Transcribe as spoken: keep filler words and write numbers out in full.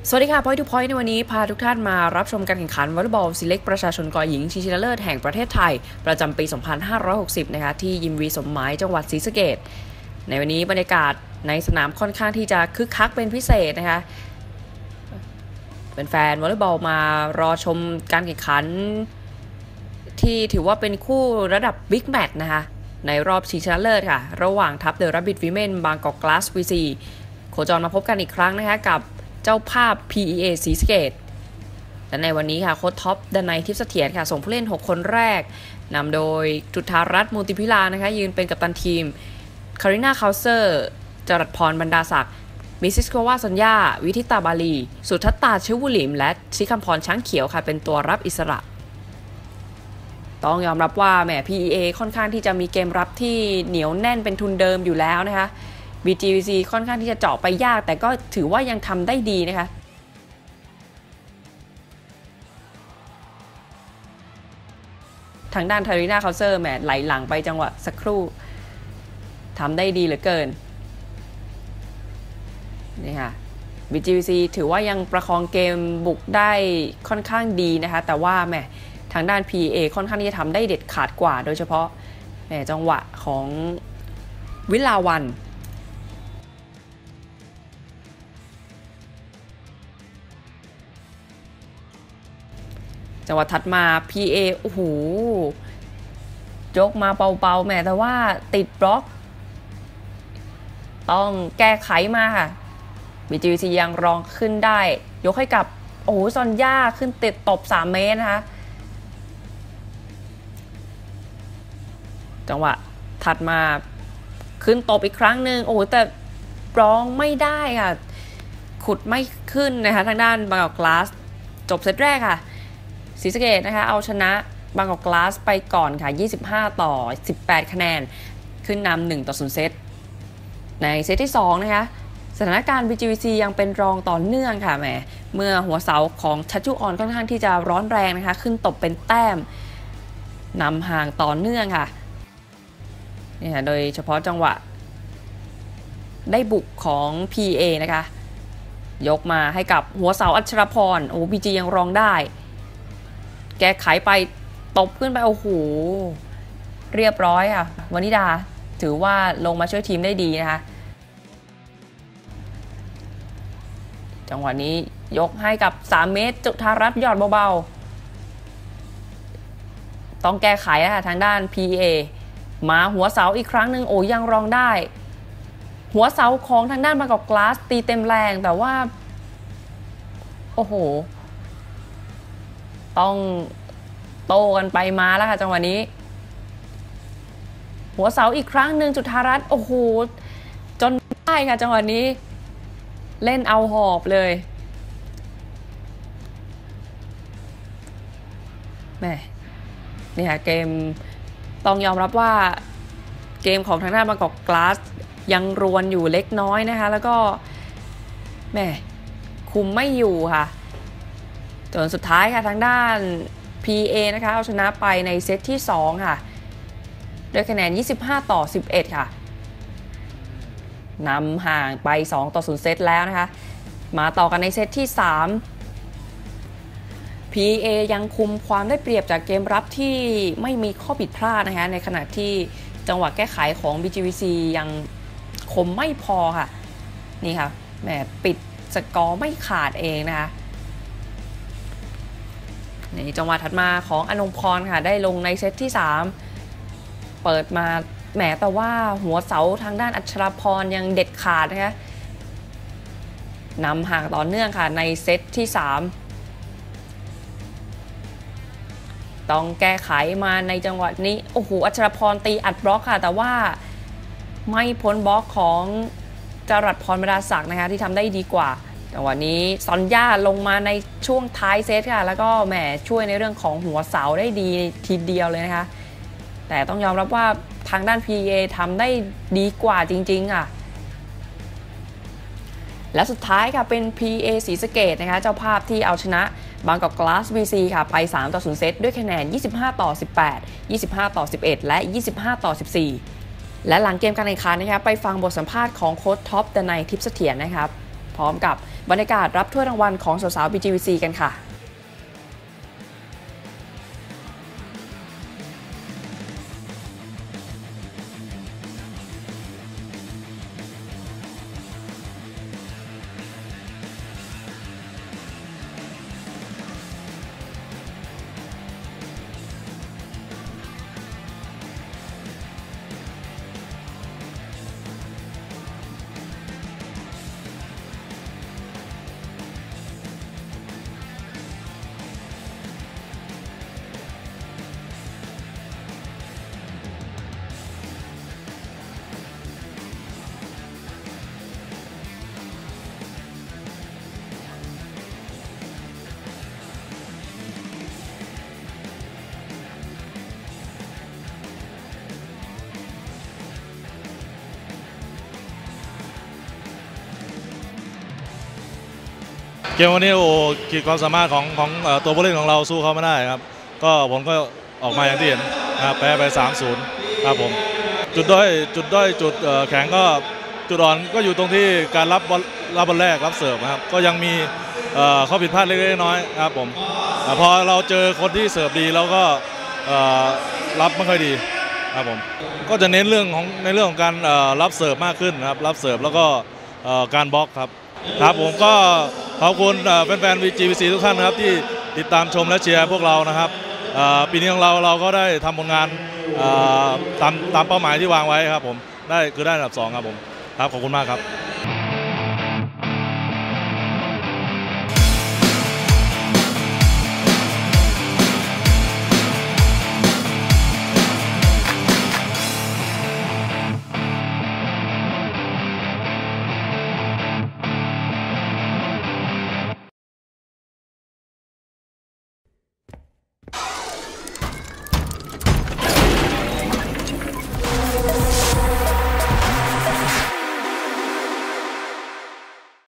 สวัสดีค่ะพอยต์ทูพอยต์ในวันนี้พาทุกท่านมารับชมการแข่งขันวอลเลย์บอลซีเล็กประชาชนกหญิงชิงชนะเลิศแห่งประเทศไทยประจำปี สองพันห้าร้อยหกสิบ นะคะที่ยิมรีสมหมายจังหวัดศรีสะเกษในวันนี้บรรยากาศในสนามค่อนข้างที่จะคึกคักเป็นพิเศษนะคะเป็นแฟนวอลเลย์บอลมารอชมการแข่งขันที่ถือว่าเป็นคู่ระดับบิ๊กแมตช์นะคะในรอบชิงชนะเลิศค่ะระหว่างทัพเดอะแรบบิทวิเมนบางกอกกลาส วี ซี โคจรมาพบกันอีกครั้งนะคะกับเจ้าภาพ พี อี เอ ศรีสะเกษและในวันนี้ค่ะโค้ชท็อปดนัยทิพย์เสถียรค่ะส่งผู้เล่นหกคนแรกนำโดยจุฑารัตน์มูลติพิลานะคะยืนเป็นกัปตันทีมคาริน่าคาวเซอร์จรัสพรบรรดาศักดิ์มิซิสโควาสัญญาวิทิตาบาลีสุทัตตาชิวุลิมและชิคัมพรช้างเขียวค่ะเป็นตัวรับอิสระต้องยอมรับว่าแหม พี อี เอ ค่อนข้างที่จะมีเกมรับที่เหนียวแน่นเป็นทุนเดิมอยู่แล้วนะคะบี จี วี ซี ค่อนข้างที่จะเจาะไปยากแต่ก็ถือว่ายังทำได้ดีนะคะทางด้านทาริน่าคาวเซอร์แหมไหลหลังไปจังหวะสักครู่ทำได้ดีเหลือเกินนี่ค่ะ บี จี วี ซี ถือว่ายังประคองเกมบุกได้ค่อนข้างดีนะคะแต่ว่าแหมทางด้าน พี เอ ค่อนข้างที่จะทำได้เด็ดขาดกว่าโดยเฉพาะแหมจังหวะของวิลาวันจังหวะถัดมา พี เอ โอ้โหยกมาเบาๆแหมแต่ว่าติดบล็อกต้องแก้ไขมาค่ะ บี จี วี ซี ยังรองขึ้นได้ยกให้กับโอ้โหซอนย่าขึ้นติดตบสามเมตรนะคะจังหวะถัดมาขึ้นตบอีกครั้งหนึ่งโอ้โหแต่ร้องไม่ได้ค่ะขุดไม่ขึ้นนะคะทางด้านบางกอกกลาสจบเซตแรกค่ะศรีสะเกษนะคะเอาชนะบางกอกกลาสไปก่อนค่ะยี่สิบห้าต่อสิบแปดคะแนนขึ้นนำหนึ่งต่อศูนย์เซตในเซตที่สองนะคะสถานการณ์ บี จี วี ซี ยังเป็นรองต่อเนื่องค่ะแหมเมื่อหัวเสาของชัชจุออนค่อนข้างที่จะร้อนแรงนะคะขึ้นตบเป็นแต้มนำห่างต่อเนื่องค่ะนี่ค่ะโดยเฉพาะจังหวะได้บุกของ พี เอ นะคะยกมาให้กับหัวเสาอัชรพรโอ้ บี จี ยังรองได้แก้ไขไปตบขึ้นไปโอ้โหเรียบร้อยค่ะวนิดาถือว่าลงมาช่วยทีมได้ดีนะคะจังหวะนี้ยกให้กับสามเมตรจุฑารัตน์หยอดเบาๆต้องแก้ไขนะคะทางด้าน พี เอ มาหัวเสาอีกครั้งหนึ่งโอ้ยังรองได้หัวเสาของทางด้านบางกอกกลาสตีเต็มแรงแต่ว่าโอ้โหต้องโตกันไปมาแล้วค่ะจังหวะนี้หัวเสาอีกครั้งหนึ่งจุฑารัตน์โอ้โหจนได้ค่ะจังหวะนี้เล่นเอาหอบเลยแม่นี่ค่ะเกมต้องยอมรับว่าเกมของทางด้านบางกอกกลาสยังรวนอยู่เล็กน้อยนะคะแล้วก็แม่คุมไม่อยู่ค่ะจนสุดท้ายค่ะทางด้าน พี เอ นะคะเอาชนะไปในเซตที่สองค่ะด้วยคะแนนยี่สิบห้าต่อสิบเอ็ดค่ะนำห่างไปสองต่อศูนย์เซตแล้วนะคะมาต่อกันในเซตที่สาม พี เอ ยังคุมความได้เปรียบจากเกมรับที่ไม่มีข้อผิดพลาดนะคะในขณะที่จังหวะแก้ไขของ บี จี วี ซี ยังคมไม่พอค่ะนี่ค่ะแหมปิดสกอร์ไม่ขาดเองนะคะในจังหวะถัดมาของอนงพรค่ะได้ลงในเซตที่สามเปิดมาแหมแต่ว่าหัวเสาทางด้านอัชรพรยังเด็ดขาดนะคะนำห่างต่อเนื่องค่ะในเซตที่สามต้องแก้ไขมาในจังหวะนี้โอ้โหอัชรพรตีอัดบล็อกค่ะแต่ว่าไม่พ้นบล็อกของจรัสพรบรรดาศักดิ์นะคะที่ทำได้ดีกว่าจังหวะนี้ซอนย่าลงมาในช่วงท้ายเซตค่ะแล้วก็แหมช่วยในเรื่องของหัวเสาได้ดีทีเดียวเลยนะคะแต่ต้องยอมรับว่าทางด้าน พี เอ ทำได้ดีกว่าจริงๆค่ะและสุดท้ายค่ะเป็น พี เอ ศรีสะเกษนะคะเจ้าภาพที่เอาชนะบางกอกกลาส วี ซี ค่ะไปสามต่อศูนย์เซตด้วยคะแนนยี่สิบห้าต่อสิบแปด ยี่สิบห้าต่อสิบเอ็ดและยี่สิบห้าต่อสิบสี่และหลังเกมการแข่งขันนะคะไปฟังบทสัมภาษณ์ของโค้ชท็อปดนัยทิพย์เสถียรนะครับพร้อมกับบรรยากาศรับถ้วยรางวัลของสาวๆ บี จี วี ซี กันค่ะเกมวันนี้โอ้ขีดความสามารถของของตัวผู้เล่นของเราสู้เขาไม่ได้ครับก็ผมก็ออกมาอย่างที่เห็นนะครับแพ้ไป สามศูนย์ ครับผมจุดด้อยจุดด้อยจุดแข็งก็จุดอ่อนก็อยู่ตรงที่การรับบอลรับบอลแรกรับเสิร์ฟนะครับก็ยังมีข้อผิดพลาดเล็กๆน้อยๆครับผมพอเราเจอคนที่เสิร์ฟดีเราก็รับไม่ค่อยดีครับผมก็จะเน้นเรื่องของในเรื่องของการรับเสิร์ฟมากขึ้นนะครับรับเสิร์ฟแล้วก็การบล็อกครับครับผมก็ขอบคุณแฟนๆ บี จี วี ซี ทุกท่านนะครับที่ติดตามชมและเชียร์พวกเรานะครับปีนี้ของเราเราก็ได้ทำผลงานตามตามเป้าหมายที่วางไว้ครับผมได้คือได้อันดับสองครับผมครับขอบคุณมากครับ